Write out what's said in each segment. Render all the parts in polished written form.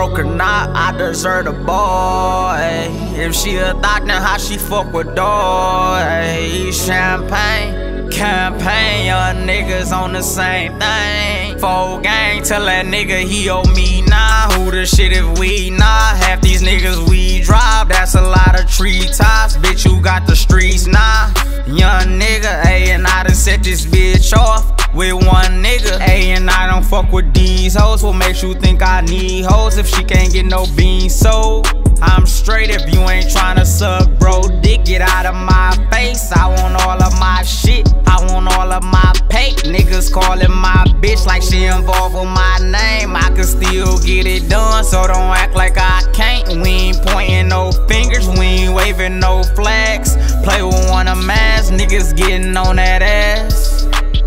Broke or not, I deserve a boy. If she a thot, then how she fuck with doy? Champagne, campaign, young niggas on the same thing. Full gang, tell that nigga he owe me now. Who the shit if we not? Half these niggas we drop, that's a lot of treetops. Bitch, you got the streets now. Young nigga, ayy, and I done set this bitch off with one nigga, ayy, and I don't fuck with these hoes. What makes you think I need hoes if she can't get no beans sold? I'm straight if you ain't tryna suck, bro. Dick, get out of my face. I want all of my shit, I want all of my pay. Niggas calling my bitch like she involved with my name. I can still get it done, so don't act like I can't. We ain't pointing no fingers, we ain't waving no flags. Play with one of mass, niggas getting on that ass.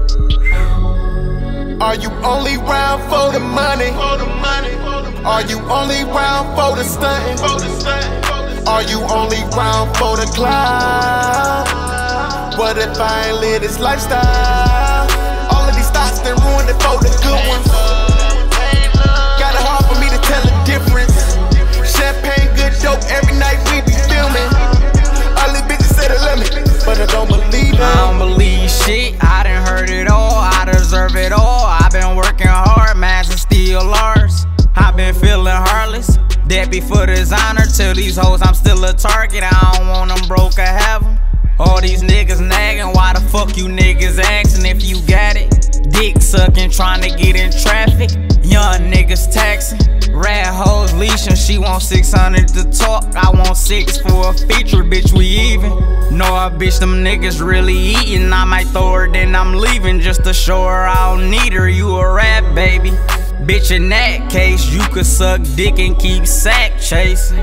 Are you only round for the money? Are you only round for the stunting? Are you only round for the cloud? What if I ain't live this lifestyle? All of these thoughts done ruined it for the good ones. Got it hard for me to tell the difference. Champagne, good dope, every night we be filming. All these bitches say they love me, but I don't believe it. I don't believe shit, I done heard it all, I deserve it all. I been working hard, man, and still ours. I been feeling heartless, that be for designer. Tell these hoes I'm still a target, I don't want them broke or have them. All these niggas nagging, why the fuck you niggas asking if you got it? Dick sucking, trying to get in traffic. Young niggas taxing, rat hoes leashing. She want 600 to talk, I want 6 for a feature, bitch, we even. Know a bitch, them niggas really eating. I might throw her, then I'm leaving just to show her I don't need her. You a rat, baby. Bitch, in that case, you could suck dick and keep sack chasing.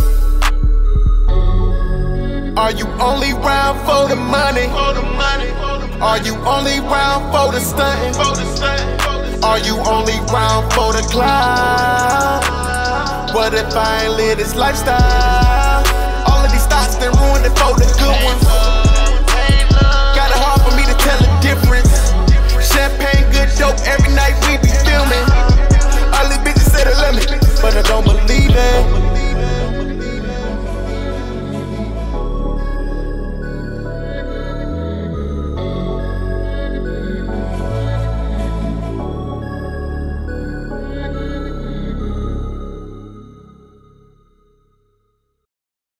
Are you only round for the money? Are you only round for the stunting? Are you only round for the cloud? What if I ain't live this lifestyle? All of these thoughts done ruined it for the good ones. Got it hard for me to tell the difference. Champagne, good dope, every night we be filming. All these bitches say they love me, but I don't believe it.